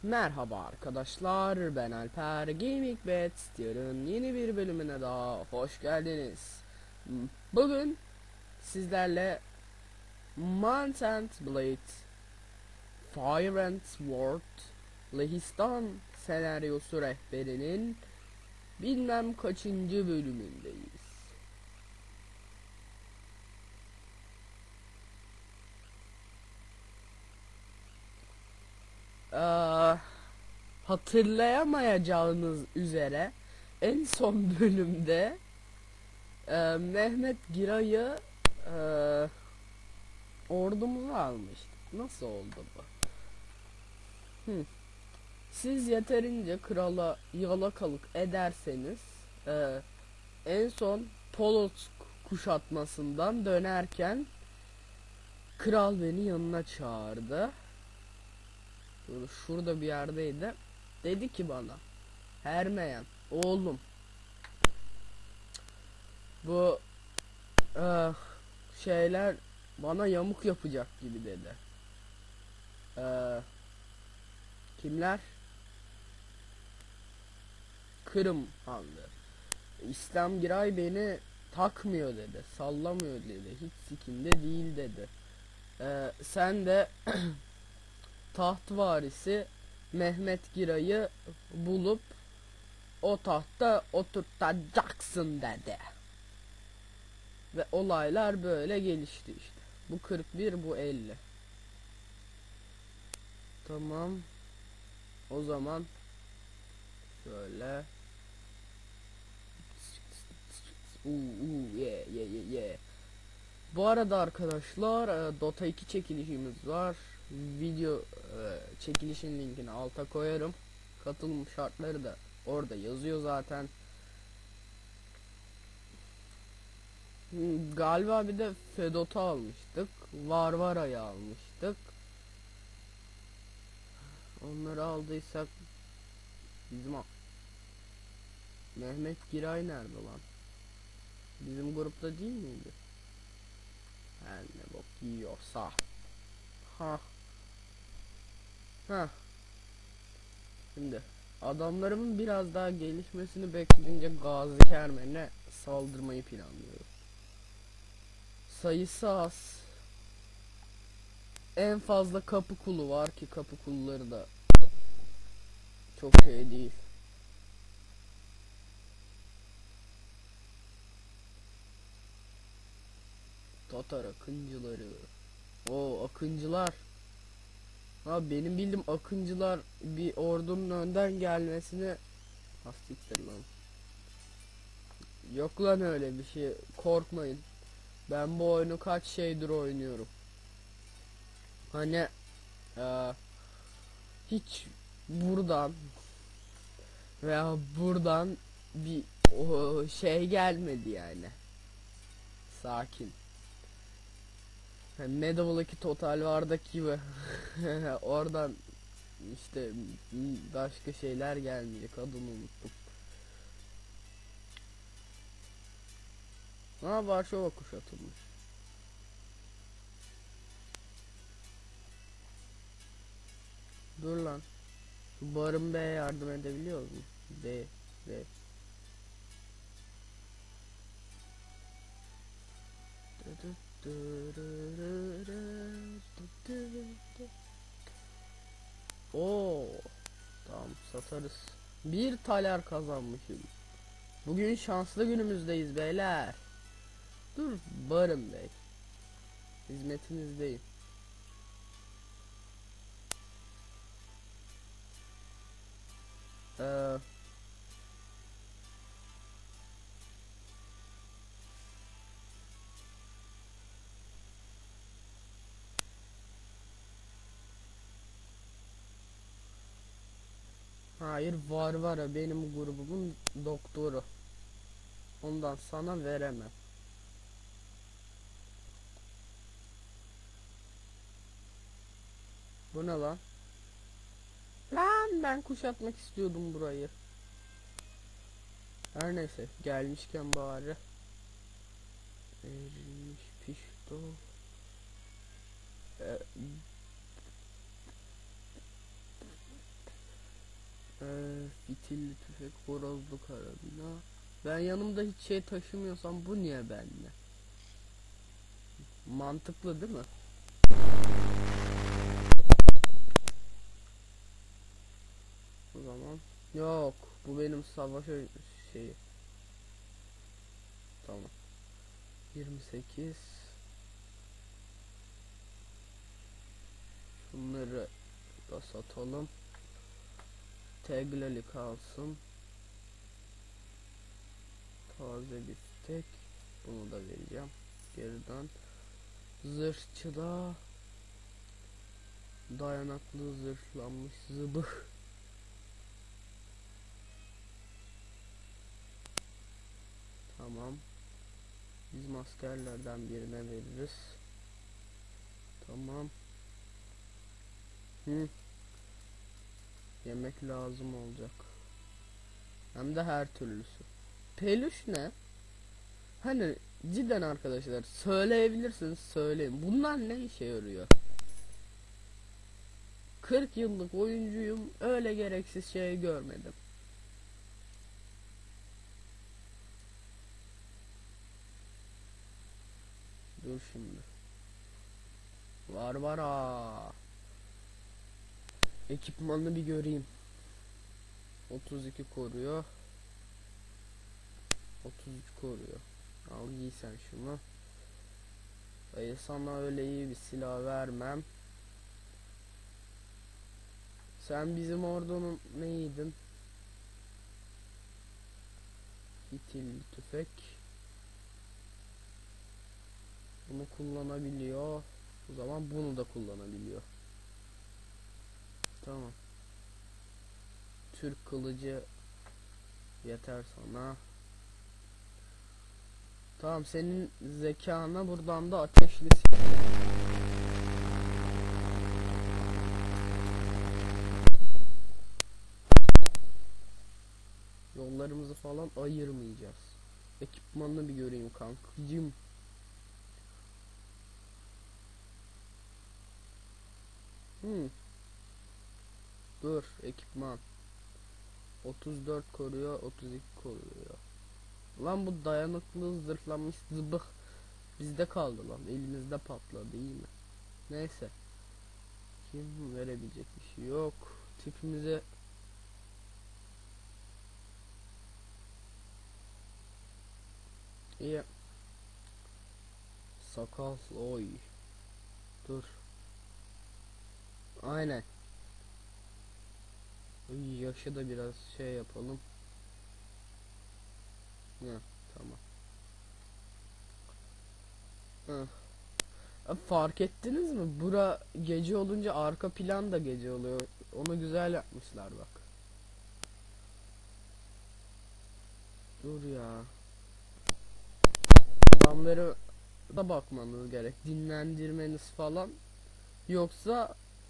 Merhaba arkadaşlar, ben Alper. Gaming Bed'in yeni bir bölümüne daha hoş geldiniz. Bugün sizlerle Mount and Blade Fire and Sword Lehistan senaryosu rehberinin bilmem kaçıncı bölümündeyiz. Ee, Hatırlayamayacağınız üzere en son bölümde Mehmet Giray'ı e, ordumuza almıştık. Nasıl oldu bu? Siz yeterince krala yalakalık ederseniz en son Polotsk kuşatmasından dönerken kral beni yanına çağırdı. Şurada bir yerdeydi. Dedi ki bana, Hermeyen oğlum, bu eh, şeyler bana yamuk yapacak gibi dedi. Eh, Kimler? Kırım Hanları. İslam Giray beni takmıyor dedi. Sallamıyor dedi. Hiç sikinde değil dedi. Sen de taht varisi Mehmet Giray'ı bulup o tahta oturtacaksın dedi. Ve olaylar böyle gelişti işte. Bu 41, bu 50. Tamam. O zaman şöyle. Yeah yeah yeah yeah. Bu arada arkadaşlar, Dota 2 çekilişimiz var. Video çekilişin linkini alta koyarım. Katılım şartları da orada yazıyor zaten. Galiba bir de Fedot'u almıştık. Varvara'yı almıştık. Onları aldıysak bizim Mehmet Giray nerede lan? Bizim grupta değil miydi? Her ne bok yiyorsa. Ha. Ha. Şimdi adamlarımın biraz daha gelişmesini bekleyince Gazi Kermen'e saldırmayı planlıyorum. Sayısı az. En fazla kapı kulu var ki kapı kulları da çok şey değil. Tatar akıncıları. O akıncılar. Ha, benim bildiğim akıncılar bir ordunun önden gelmesini hastiktir lan. Yok lan öyle bir şey. Korkmayın. Ben bu oyunu kaç şeydir oynuyorum. Hani hiç buradan veya buradan bir şey gelmedi yani. Sakin. Yani Medieval 2 Total War'daki gibi oradan işte başka şeyler gelmeyecek, adını unuttum. Ha, Varşova kuşatılmış. Dur lan. Barın Bey'e yardım edebiliyor mu? B. B. Oo, tamam, satarız. Bir taler kazanmışım. Bugün şanslı günümüzdeyiz beyler. Dur Barın Bey, hizmetinizdeyim. Eee Hayır, Varvara benim grubumun doktoru. Ondan sana veremem. Bu ne lan? Lan ben kuşatmak istiyordum burayı. Her neyse, gelmişken bari. Erimiş pişto. Fitilli tüfek, horozlu karabina. Ben yanımda hiç şey taşımıyorsam bu niye bende? Mantıklı değil mi? O zaman yok, bu benim savaşa şeyi. Tamam. 28. Bunları da satalım. Teglali kalsın. Taze biftek. Bunu da vereceğim. Geriden. Zırhçıda dayanıklı zırhlanmış zıbıh. Tamam. Biz askerlerden birine veririz. Tamam. Yemek lazım olacak. Hem de her türlüsü. Peluş ne? Hani cidden arkadaşlar söyleyebilirsiniz, söyleyin. Bunlar ne işe yarıyor? 40 yıllık oyuncuyum, öyle gereksiz şey görmedim. Dur şimdi. Var ha. Ekipmanını bir göreyim. 32 koruyor. 33 koruyor. Al giy sen şunu. Hayır, sana öyle iyi bir silah vermem. Sen bizim ordunun neydin? Fitil tüfek. Bunu kullanabiliyor. O zaman bunu da kullanabiliyor. Tamam. Türk kılıcı yeter sana. Tamam, senin zekana buradan da ateşli yollarımızı falan ayırmayacağız. Ekipmanını bir göreyim kankacığım. Dur, ekipman 34 koruyor, 32 koruyor. Lan bu dayanıklı zırhlanmış zıbık bizde kaldı lan, elimizde patladı, iyi mi? Neyse, kim verebilecek bir şey yok. Tipimize iyi. Sakal, oy. Dur. Aynen. Yaşı da biraz şey yapalım. Heh, tamam. Heh. Fark ettiniz mi? Bura gece olunca arka plan da gece oluyor. Onu güzel yapmışlar bak. Dur ya. Adamları da bakmanız gerek. Dinlendirmeniz falan. Yoksa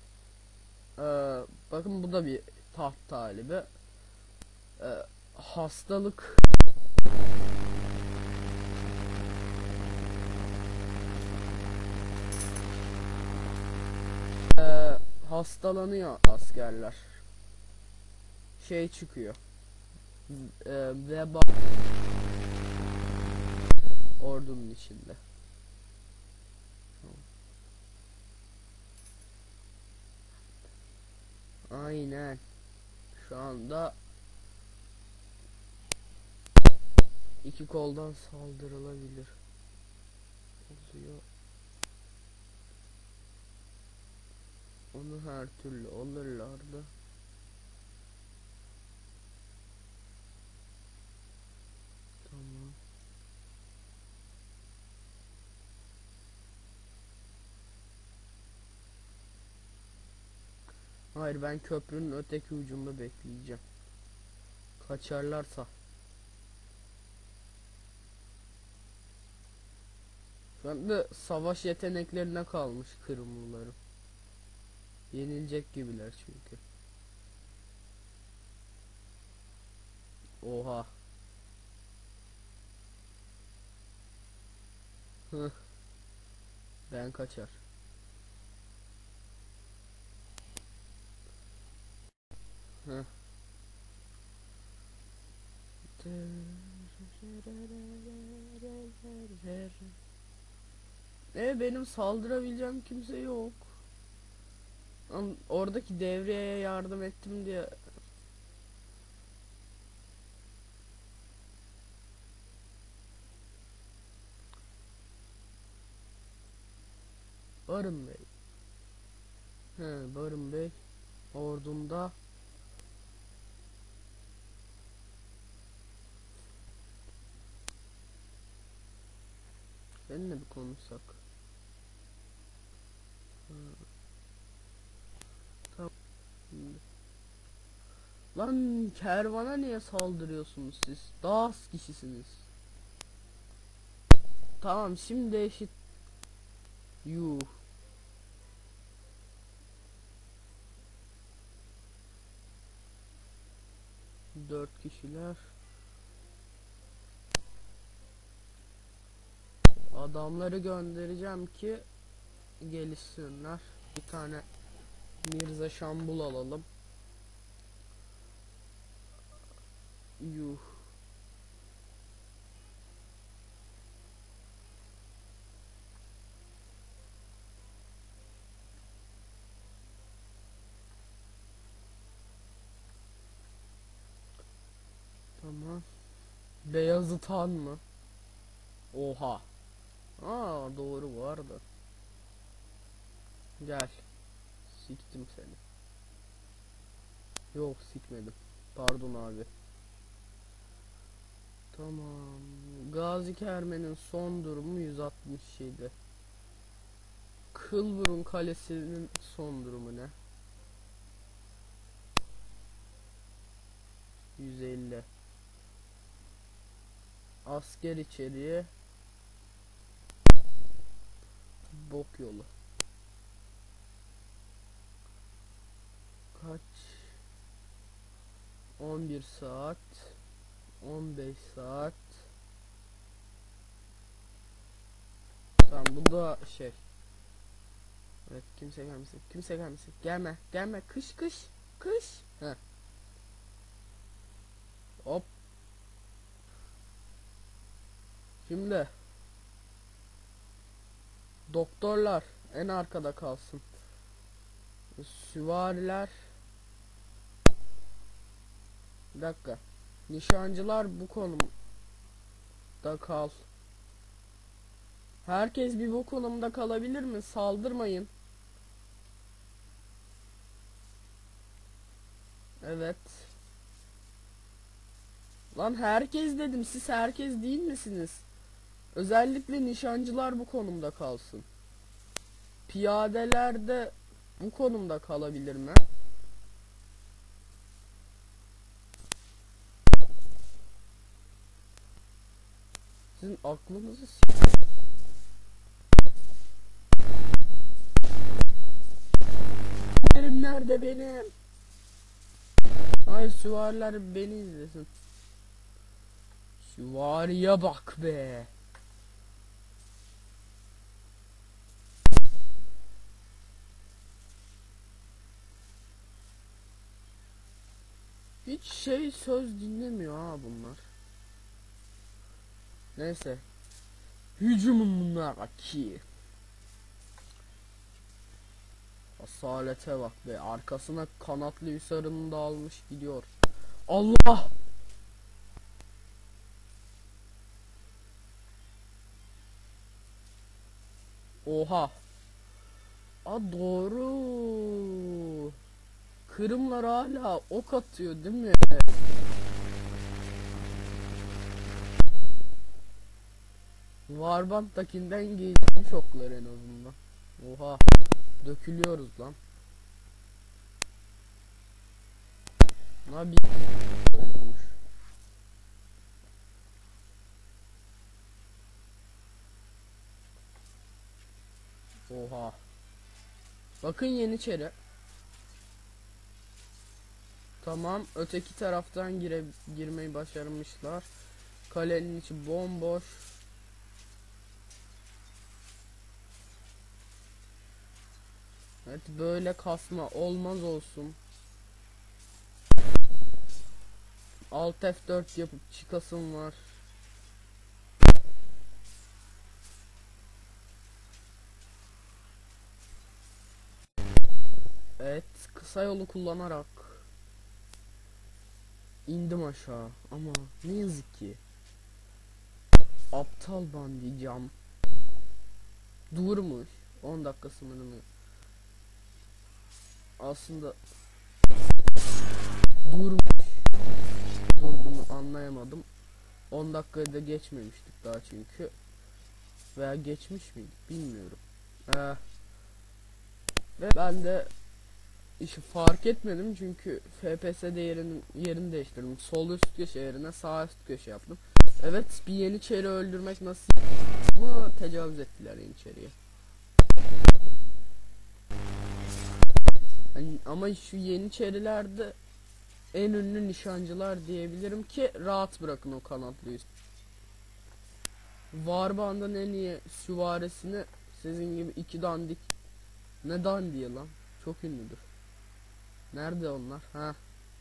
bakın, bu da bir taht talibi. Hastalık hastalanıyor askerler. Şey çıkıyor. Veba ordunun içinde. Aynen. Şu anda iki koldan saldırılabilir. Oluyor. Onu her türlü olurlardı. Tamam. Hayır, ben köprünün öteki ucunda bekleyeceğim. Kaçarlarsa. Şu anda savaş yeteneklerine kalmış Kırımlıların. Yenilecek gibiler çünkü. Oha. Hıh. Ben kaçar. Hıh. Benim saldırabileceğim kimse yok. Oradaki devreye yardım ettim diye. Barın Bey. Barın Bey. Ordumda. Seninle bir konuşsak. Tamam. Lan kervana niye saldırıyorsunuz siz? Daha az kişisiniz. Tamam şimdi eşit. Yuh. Dört kişiler. Adamları göndereceğim ki gelişsinler. Bir tane Mirza Şambul alalım. Yuh. Tamam. Beyazıt Han mı? Oha. Doğru vardı. Gel. Siktim seni. Yok sikmedim. Pardon abi. Tamam. Gazi Kermen'in son durumu 167. Kılburun Kalesi'nin son durumu ne? 150. Asker içeriye. Bok yolu. Kaç? 11 saat. 15 saat. Tamam bu da şey. Evet kimse gelmesin. Kimse gelmesin. Gelme. Gelme. Kış kış. Kış. Heh. Hop. Şimdi. Doktorlar en arkada kalsın. Süvariler. Bir dakika. Nişancılar bu konumda kal. Herkes bir bu konumda kalabilir mi? Saldırmayın. Evet. Lan herkes dedim. Siz herkes değil misiniz? Özellikle nişancılar bu konumda kalsın. Piyadeler de bu konumda kalabilir mi? Sizin aklınızı s***lerim nerede benim? Hayır süvariler beni izlesin. Süvariye bak be. Hiç söz dinlemiyor ha bunlar. Neyse. Hücumun bunlar ki. Asalete bak be. Arkasına kanatlı Hüsar'ını da almış gidiyor. Allah! Oha. Doğru. Kırımlar hala ok atıyor değil mi? Warband'dakinden geçmiş oklar en azından. Oha. Dökülüyoruz lan. Abi ölmüş. Oha. Bakın Yeniçeri. Tamam, öteki taraftan girmeyi başarmışlar. Kalenin içi bomboş. Evet, böyle kasma olmaz olsun. Alt F4 yapıp çıkasım var. Evet, kısa yolu kullanarak indim aşağı ama ne yazık ki aptal bandicam durmuş. 10 dakika sınırını aslında durduğunu anlayamadım. 10 dakikayı da geçmemiştik daha çünkü, veya geçmiş miydik bilmiyorum. Ve ben de işi fark etmedim çünkü FPS değerinin yerini değiştirdim. Sol üst köşe yerine sağ üst köşe yaptım. Evet, bir yeniçeri öldürmek nasıl ama tecavüz ettiler yeniçeriye. Yani, ama şu yeniçerilerde en ünlü nişancılar diyebilirim ki rahat bırakın o kanatlıyı. Warband'ın en iyi süvarisini sizin gibi iki dandik, ne dandiye lan, çok ünlüdür. Nerede onlar? Ha.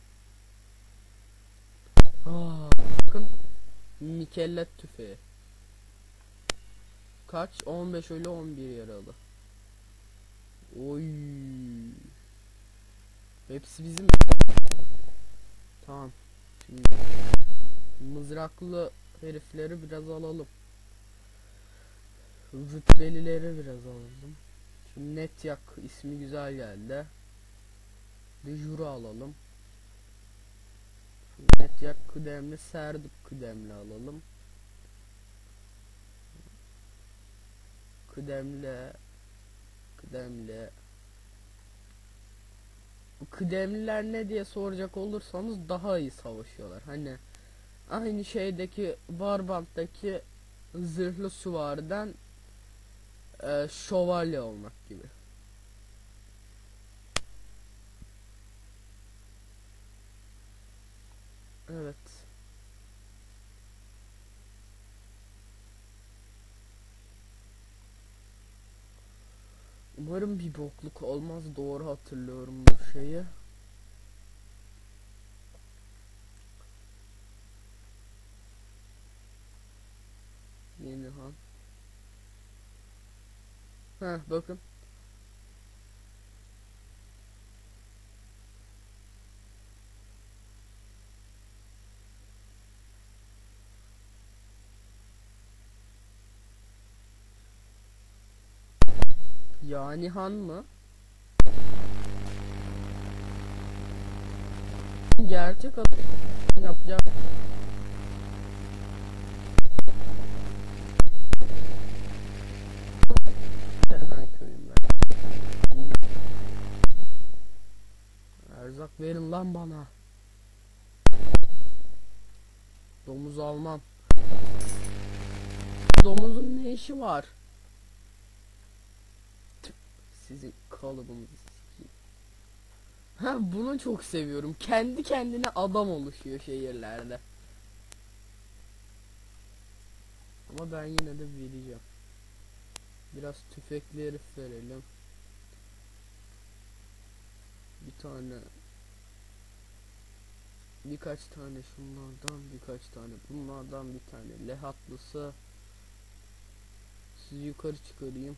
Bakın, Mikellet tüfeği. Kaç? 15 ölü 11 yaralı. Oy. Hepsi bizim. Tamam. Şimdi mızraklı herifleri biraz alalım. Rütbelileri biraz alalım. Şimdi Netyak ismi güzel geldi. Dejur'u alalım. Netyak kıdemli, Serdip kıdemli alalım. Kıdemli. Bu kıdemliler ne diye soracak olursanız daha iyi savaşıyorlar. Hani aynı şeydeki Warband'daki zırhlı süvariden şövalye olmak gibi. Evet. Umarım bir bokluk olmaz, doğru hatırlıyorum bu şeyi. Yeni han. Heh, bakın. Yani han mı? Gerçek adam yapacak. Erzak verin lan bana. Domuz almam. Domuzun ne işi var? Sizin kalıbınızı sikeyim. Ha, bunu çok seviyorum. Kendi kendine adam oluşuyor şehirlerde. Ama ben yine de vereceğim. Biraz tüfekli herif verelim. Bir tane, birkaç tane şunlardan, birkaç tane bunlardan, bir tane lehatlısı. Sizi yukarı çıkarayım.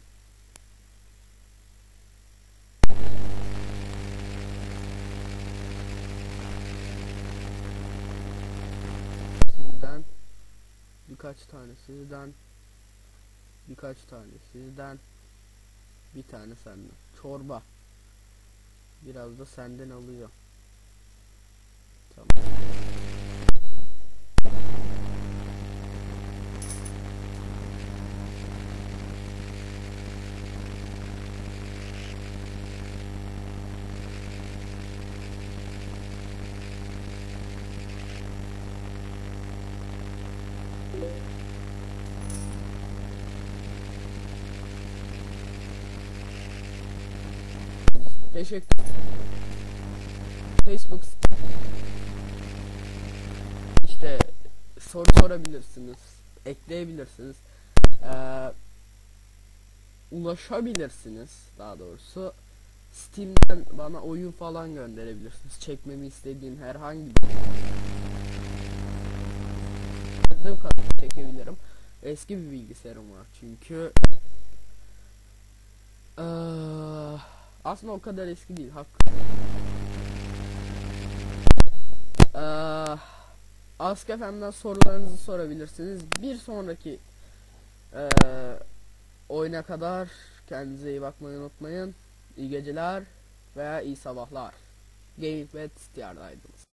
Sizden birkaç tane, sizden birkaç tane, sizden bir tane senden. Çorba. Biraz da senden alacağım. Tamam. Teşekkür. Facebook işte soru sorabilirsiniz, ekleyebilirsiniz, ulaşabilirsiniz daha doğrusu. Steam'den bana oyun falan gönderebilirsiniz. Çekmemi istediğim herhangi bir kadar çekebilirim. Eski bir bilgisayarım var çünkü. Aslında o kadar eski değil, hakkı. Ask FM'den sorularınızı sorabilirsiniz. Bir sonraki oyuna kadar kendinize iyi bakmayı unutmayın. İyi geceler veya iyi sabahlar. Gaming ve TR'daydınız.